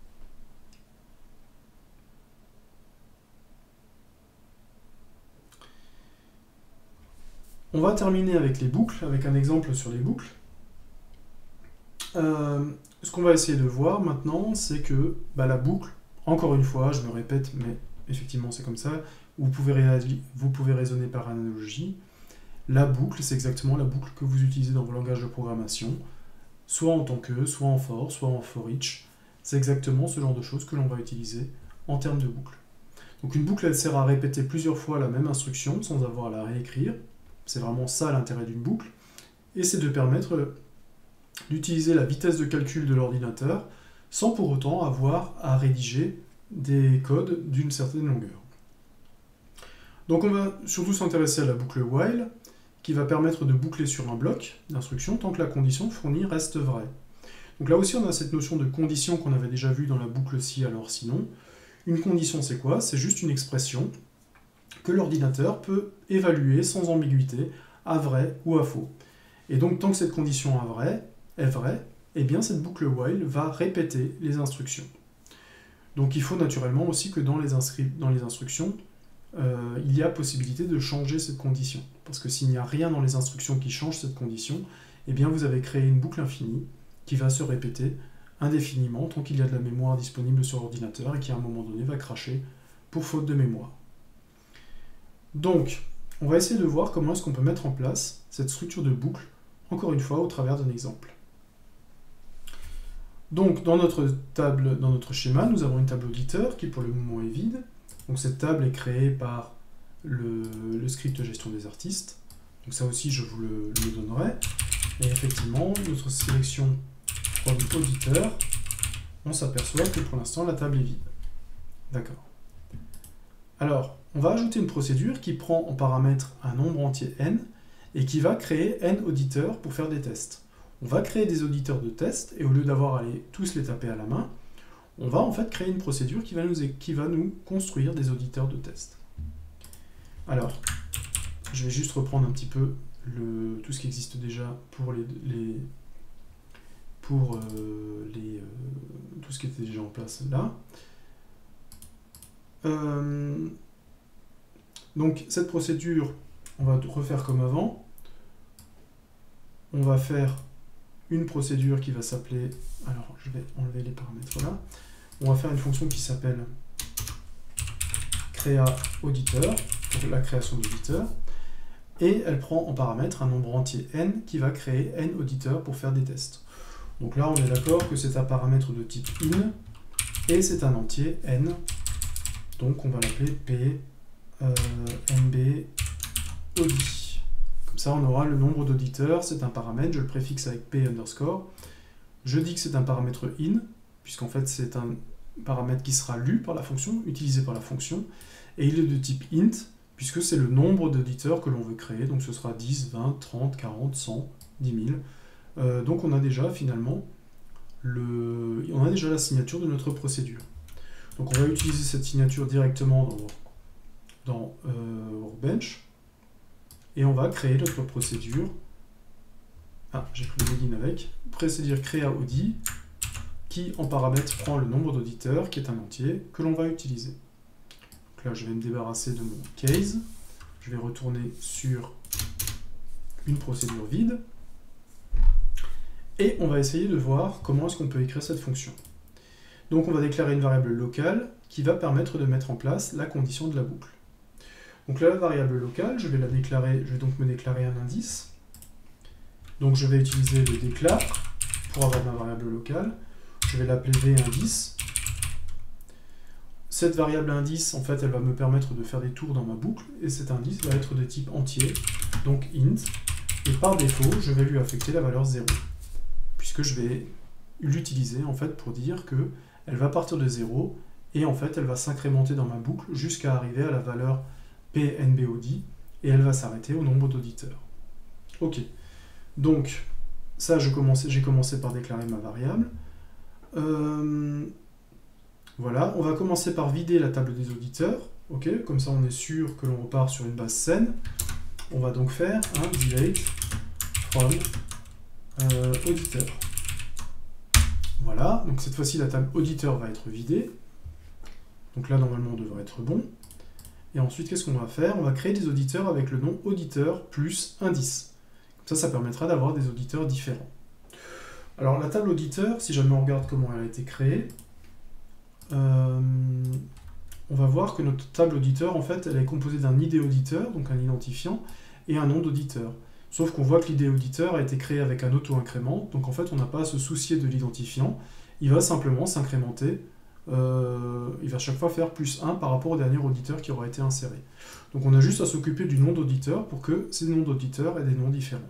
On va terminer avec les boucles, avec un exemple sur les boucles. Ce qu'on va essayer de voir maintenant, c'est que la boucle, encore une fois, je me répète, mais effectivement c'est comme ça, vous pouvez raisonner par analogie. La boucle, c'est exactement la boucle que vous utilisez dans vos langages de programmation, soit en tant que, soit en for, soit en for each. C'est exactement ce genre de choses que l'on va utiliser en termes de boucle. Donc une boucle, elle sert à répéter plusieurs fois la même instruction sans avoir à la réécrire. C'est vraiment ça l'intérêt d'une boucle. Et c'est de permettre d'utiliser la vitesse de calcul de l'ordinateur sans pour autant avoir à rédiger des codes d'une certaine longueur. Donc on va surtout s'intéresser à la boucle while, qui va permettre de boucler sur un bloc d'instruction tant que la condition fournie reste vraie. Donc là aussi on a cette notion de condition qu'on avait déjà vue dans la boucle si alors sinon. Une condition c'est quoi? C'est juste une expression que l'ordinateur peut évaluer sans ambiguïté à vrai ou à faux. Et donc tant que cette condition est vraie, eh bien cette boucle while va répéter les instructions. Donc il faut naturellement aussi que dans les instructions, il y a possibilité de changer cette condition. Parce que s'il n'y a rien dans les instructions qui change cette condition, eh bien vous avez créé une boucle infinie qui va se répéter indéfiniment tant qu'il y a de la mémoire disponible sur l'ordinateur et qui à un moment donné va cracher pour faute de mémoire. Donc, on va essayer de voir comment est-ce qu'on peut mettre en place cette structure de boucle, encore une fois au travers d'un exemple. Donc, dans notre schéma, nous avons une table auditeur qui pour le moment est vide. Donc cette table est créée par le script de gestion des artistes. Donc ça aussi, je vous le donnerai. Et effectivement, notre sélection from auditeur, on s'aperçoit que pour l'instant, la table est vide. D'accord. Alors, on va ajouter une procédure qui prend en paramètre un nombre entier n et qui va créer n auditeurs pour faire des tests. On va créer des auditeurs de tests et au lieu d'avoir à tous les taper à la main, on va en fait créer une procédure qui va nous construire des auditeurs de tests. Alors, je vais juste reprendre un petit peu tout ce qui existe déjà pour tout ce qui était déjà en place là. Donc cette procédure, on va refaire comme avant. On va faire une procédure qui va s'appeler, alors je vais enlever les paramètres là, on va faire une fonction qui s'appelle créaAuditeur, pour la création d'auditeur, et elle prend en paramètre un nombre entier n qui va créer n auditeurs pour faire des tests. Donc là on est d'accord que c'est un paramètre de type in, et c'est un entier n, donc on va l'appeler p mb audi. Comme ça, on aura le nombre d'auditeurs, c'est un paramètre, je le préfixe avec p underscore. Je dis que c'est un paramètre in, puisqu'en fait c'est un paramètre qui sera lu par la fonction, utilisé par la fonction, et il est de type int, puisque c'est le nombre d'auditeurs que l'on veut créer, donc ce sera 10, 20, 30, 40, 100, 10 000. Donc on a déjà finalement la signature de notre procédure. Donc on va utiliser cette signature directement dans Workbench. Et on va créer notre procédure. Ah, j'ai pris le login avec. Procédure créaAudi qui en paramètre prend le nombre d'auditeurs qui est un entier que l'on va utiliser. Donc là, je vais me débarrasser de mon case. Je vais retourner sur une procédure vide. Et on va essayer de voir comment est-ce qu'on peut écrire cette fonction. Donc on va déclarer une variable locale qui va permettre de mettre en place la condition de la boucle. Donc là, la variable locale, je vais donc me déclarer un indice. Donc je vais utiliser le déclare pour avoir ma variable locale. Je vais l'appeler vindice. Cette variable indice, en fait, elle va me permettre de faire des tours dans ma boucle, et cet indice va être de type entier, donc int, et par défaut, je vais lui affecter la valeur 0, puisque je vais l'utiliser en fait pour dire que elle va partir de 0, et en fait, elle va s'incrémenter dans ma boucle jusqu'à arriver à la valeur PNBOD, et elle va s'arrêter au nombre d'auditeurs. Ok, donc ça j'ai commencé par déclarer ma variable. Voilà, on va commencer par vider la table des auditeurs, ok, comme ça on est sûr que l'on repart sur une base saine. On va donc faire un delete from auditeur. Voilà, donc cette fois-ci la table auditeur va être vidée. Donc là normalement on devrait être bon. Et ensuite, qu'est-ce qu'on va faire? On va créer des auditeurs avec le nom auditeur plus indice. Comme ça permettra d'avoir des auditeurs différents. Alors, la table auditeur, si jamais on regarde comment elle a été créée, on va voir que notre table auditeur, en fait, elle est composée d'un ID auditeur, donc un identifiant, et un nom d'auditeur. Sauf qu'on voit que l'ID auditeur a été créé avec un auto-incrément, donc en fait on n'a pas à se soucier de l'identifiant, il va simplement s'incrémenter, il va chaque fois faire plus 1 par rapport au dernier auditeur qui aura été inséré. Donc on a juste à s'occuper du nom d'auditeur pour que ces noms d'auditeurs aient des noms différents.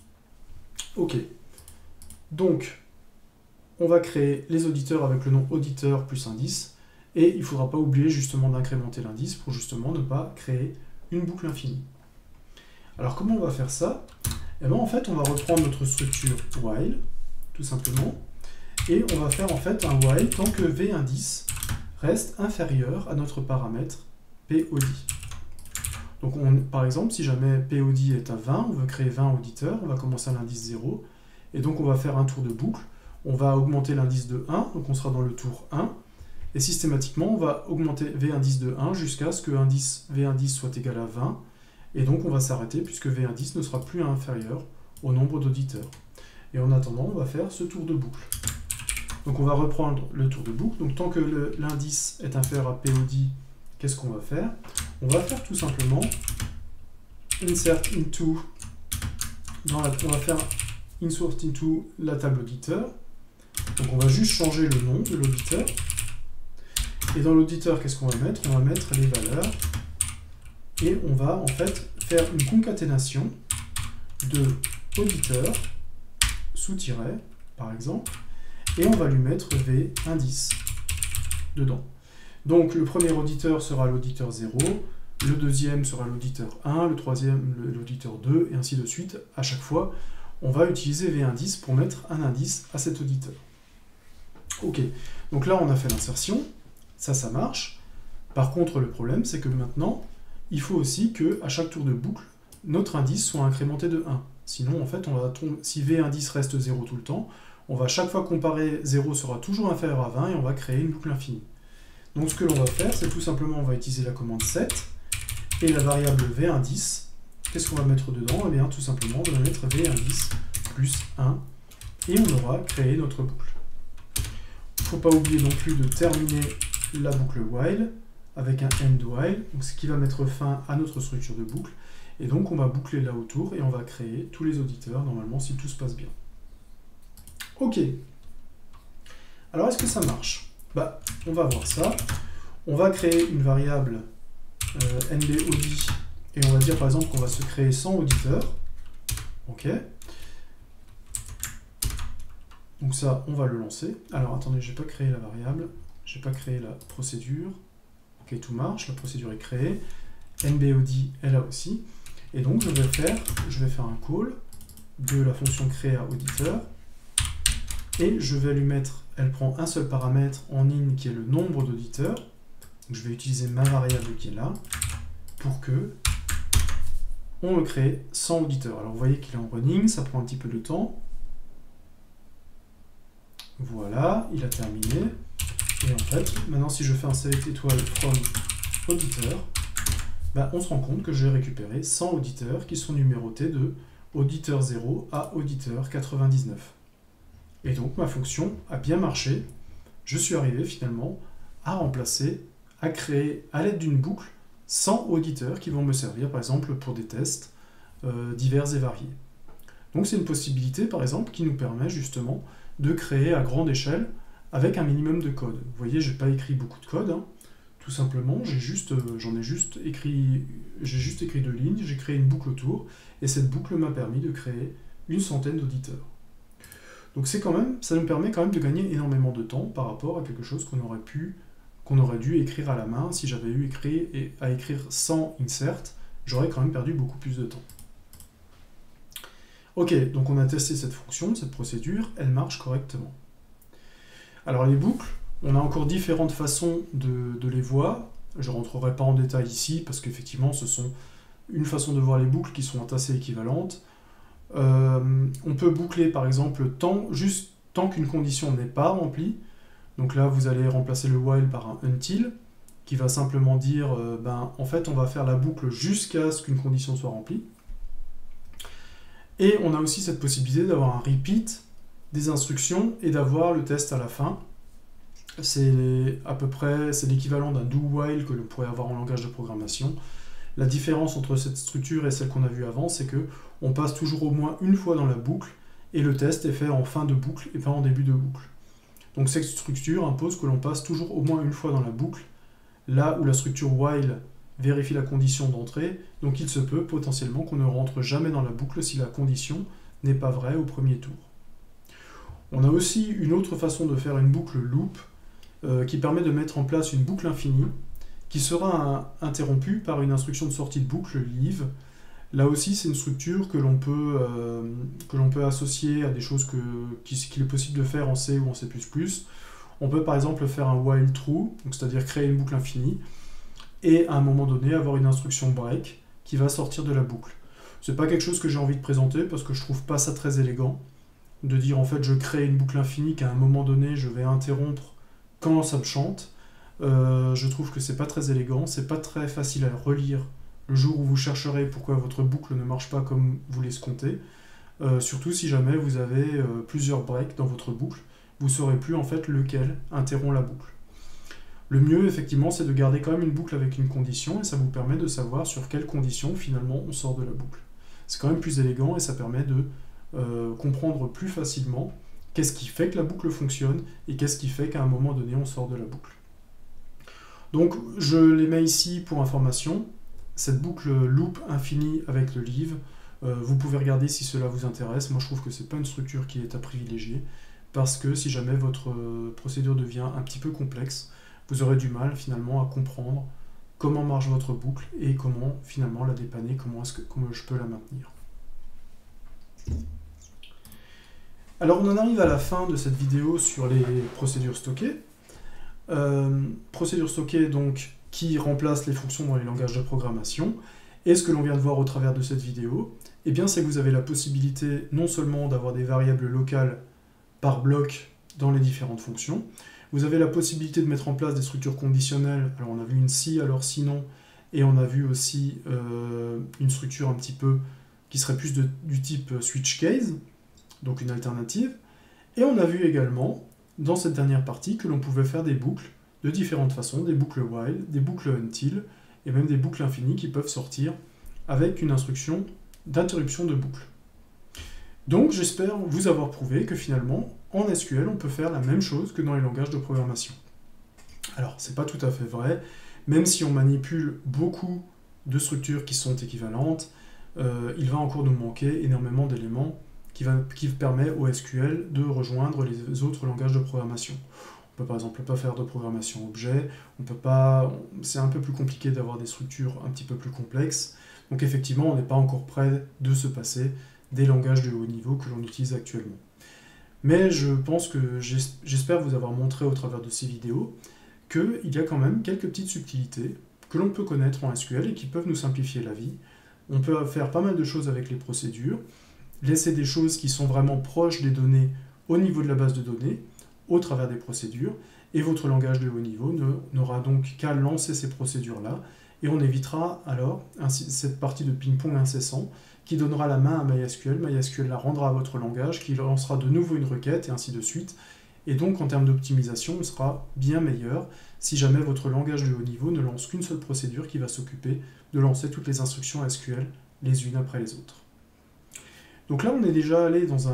Ok, donc on va créer les auditeurs avec le nom auditeur plus indice, et il ne faudra pas oublier justement d'incrémenter l'indice pour justement ne pas créer une boucle infinie. Alors comment on va faire ça? Eh bien en fait on va reprendre notre structure while, tout simplement, et on va faire en fait un while tant que v indice reste inférieur à notre paramètre POD. Donc par exemple si jamais POD est à 20, on veut créer 20 auditeurs, on va commencer à l'indice 0, et donc on va faire un tour de boucle, on va augmenter l'indice de 1, donc on sera dans le tour 1, et systématiquement on va augmenter v indice de 1 jusqu'à ce que v indice soit égal à 20, et donc on va s'arrêter puisque v indice ne sera plus inférieur au nombre d'auditeurs. Et en attendant, on va faire ce tour de boucle. Donc on va reprendre le tour de boucle. Donc tant que l'indice est inférieur à POD, qu'est-ce qu'on va faire? On va faire tout simplement insert into, on va faire insert into la table auditeur. Donc on va juste changer le nom de l'auditeur. Et dans l'auditeur, qu'est-ce qu'on va mettre? On va mettre les valeurs. Et on va en fait faire une concaténation de auditeur sous tiret, par exemple, et on va lui mettre v indice dedans. Donc le premier auditeur sera l'auditeur 0, le deuxième sera l'auditeur 1, le troisième l'auditeur 2, et ainsi de suite. À chaque fois, on va utiliser v indice pour mettre un indice à cet auditeur. Ok, donc là on a fait l'insertion, ça marche. Par contre le problème c'est que maintenant, il faut aussi qu'à chaque tour de boucle, notre indice soit incrémenté de 1. Sinon, en fait, si v indice reste 0 tout le temps, on va chaque fois comparer 0 sera toujours inférieur à 20 et on va créer une boucle infinie. Donc ce que l'on va faire, c'est tout simplement, on va utiliser la commande set et la variable v indice. Qu'est-ce qu'on va mettre dedans? Eh bien, tout simplement, on va mettre v indice plus 1 et on aura créé notre boucle. Il ne faut pas oublier non plus de terminer la boucle while avec un end while, donc ce qui va mettre fin à notre structure de boucle. Et donc on va boucler là autour et on va créer tous les auditeurs, normalement, si tout se passe bien. Ok. Alors est-ce que ça marche? Bah, on va voir ça. On va créer une variable nbod et on va dire par exemple qu'on va se créer 100 auditeurs. Ok. Donc ça, on va le lancer. Alors attendez, je n'ai pas créé la variable, je n'ai pas créé la procédure. Ok, tout marche, la procédure est créée. nbod est là aussi. Et donc je vais faire un call de la fonction créa auditeur. Et je vais lui mettre, elle prend un seul paramètre en in qui est le nombre d'auditeurs. Donc je vais utiliser ma variable qui est là pour que on me crée 100 auditeurs. Alors vous voyez qu'il est en running, ça prend un petit peu de temps. Voilà, il a terminé. Et en fait, maintenant si je fais un select étoile from auditeur, bah, on se rend compte que j'ai récupéré 100 auditeurs qui sont numérotés de auditeur 0 à auditeur 99. Et donc ma fonction a bien marché. Je suis arrivé finalement à remplacer, à créer à l'aide d'une boucle 100 auditeurs qui vont me servir par exemple pour des tests divers et variés. Donc c'est une possibilité par exemple qui nous permet justement de créer à grande échelle avec un minimum de code. Vous voyez, je n'ai pas écrit beaucoup de code, hein. Tout simplement, j'ai juste écrit 2 lignes, j'ai créé une boucle autour, et cette boucle m'a permis de créer une centaine d'auditeurs. Donc ça nous permet quand même de gagner énormément de temps par rapport à quelque chose qu'on aurait dû écrire à la main. Si j'avais eu à écrire sans insert, j'aurais quand même perdu beaucoup plus de temps. Ok, donc on a testé cette fonction, cette procédure, elle marche correctement. Alors les boucles, on a encore différentes façons de les voir. Je ne rentrerai pas en détail ici, parce qu'effectivement, ce sont une façon de voir les boucles qui sont assez équivalentes. On peut boucler, par exemple, juste tant qu'une condition n'est pas remplie. Donc là, vous allez remplacer le while par un until, qui va simplement dire, en fait, on va faire la boucle jusqu'à ce qu'une condition soit remplie. Et on a aussi cette possibilité d'avoir un repeat des instructions et d'avoir le test à la fin. c'est à peu près c'est l'équivalent d'un do-while que l'on pourrait avoir en langage de programmation. La différence entre cette structure et celle qu'on a vue avant, c'est que on passe toujours au moins une fois dans la boucle et le test est fait en fin de boucle et pas en début de boucle. Donc cette structure impose que l'on passe toujours au moins une fois dans la boucle, là où la structure while vérifie la condition d'entrée, donc il se peut potentiellement qu'on ne rentre jamais dans la boucle si la condition n'est pas vraie au premier tour. On a aussi une autre façon de faire une boucle loop qui permet de mettre en place une boucle infinie qui sera interrompue par une instruction de sortie de boucle leave. Là aussi, c'est une structure que l'on peut associer à des choses qu'il est possible de faire en C ou en C++. On peut par exemple faire un while true, c'est-à-dire créer une boucle infinie, et à un moment donné avoir une instruction break qui va sortir de la boucle. C'est pas quelque chose que j'ai envie de présenter parce que je trouve pas ça très élégant, de dire en fait je crée une boucle infinie qu'à un moment donné je vais interrompre quand ça me chante. Je trouve que c'est pas très élégant, c'est pas très facile à relire le jour où vous chercherez pourquoi votre boucle ne marche pas comme vous l'escomptez. Surtout si jamais vous avez plusieurs breaks dans votre boucle, vous ne saurez plus en fait lequel interrompt la boucle. Le mieux effectivement c'est de garder quand même une boucle avec une condition et ça vous permet de savoir sur quelle condition finalement on sort de la boucle. C'est quand même plus élégant et ça permet de comprendre plus facilement qu'est-ce qui fait que la boucle fonctionne et qu'est-ce qui fait qu'à un moment donné on sort de la boucle. Donc je les mets ici pour information, cette boucle loop infinie avec le leave, vous pouvez regarder si cela vous intéresse. Moi je trouve que ce n'est pas une structure qui est à privilégier parce que si jamais votre procédure devient un petit peu complexe, vous aurez du mal finalement à comprendre comment marche votre boucle et comment finalement la dépanner, comment je peux la maintenir. Alors on en arrive à la fin de cette vidéo sur les procédures stockées. Procédures stockées donc qui remplacent les fonctions dans les langages de programmation. Et ce que l'on vient de voir au travers de cette vidéo, eh bien c'est que vous avez la possibilité non seulement d'avoir des variables locales par bloc dans les différentes fonctions, vous avez la possibilité de mettre en place des structures conditionnelles. Alors on a vu une si, alors sinon, et on a vu aussi une structure un petit peu qui serait plus du type switch case, donc une alternative. Et on a vu également, dans cette dernière partie, que l'on pouvait faire des boucles de différentes façons, des boucles while, des boucles until, et même des boucles infinies qui peuvent sortir avec une instruction d'interruption de boucle. Donc j'espère vous avoir prouvé que finalement, en SQL, on peut faire la même chose que dans les langages de programmation. Alors, c'est pas tout à fait vrai, même si on manipule beaucoup de structures qui sont équivalentes, il va encore nous manquer énormément d'éléments qui permet au SQL de rejoindre les autres langages de programmation. On peut par exemple pas faire de programmation objet, c'est un peu plus compliqué d'avoir des structures un petit peu plus complexes, donc effectivement on n'est pas encore prêt de se passer des langages de haut niveau que l'on utilise actuellement. Mais je pense que j'espère vous avoir montré au travers de ces vidéos qu'il y a quand même quelques petites subtilités que l'on peut connaître en SQL et qui peuvent nous simplifier la vie. On peut faire pas mal de choses avec les procédures, laisser des choses qui sont vraiment proches des données au niveau de la base de données, au travers des procédures, et votre langage de haut niveau n'aura donc qu'à lancer ces procédures-là, et on évitera alors cette partie de ping-pong incessant qui donnera la main à MySQL, MySQL la rendra à votre langage, qui lancera de nouveau une requête, et ainsi de suite. Et donc en termes d'optimisation, on sera bien meilleur si jamais votre langage de haut niveau ne lance qu'une seule procédure qui va s'occuper de lancer toutes les instructions SQL les unes après les autres. Donc là, on est déjà allé dans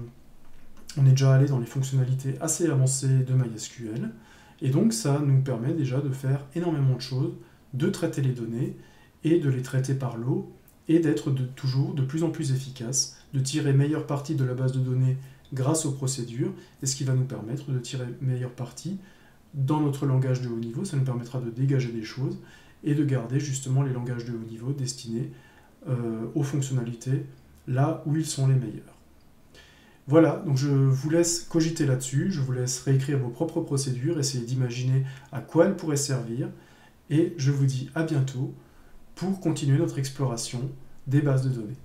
les fonctionnalités assez avancées de MySQL, et donc ça nous permet déjà de faire énormément de choses, de traiter les données, et de les traiter par lot, et d'être toujours de plus en plus efficace, de tirer meilleure partie de la base de données grâce aux procédures, et ce qui va nous permettre de tirer meilleure partie dans notre langage de haut niveau. Ça nous permettra de dégager des choses, et de garder justement les langages de haut niveau destinés aux fonctionnalités là où ils sont les meilleurs. Voilà, donc je vous laisse cogiter là-dessus, je vous laisse réécrire vos propres procédures, essayer d'imaginer à quoi elles pourraient servir, et je vous dis à bientôt pour continuer notre exploration des bases de données.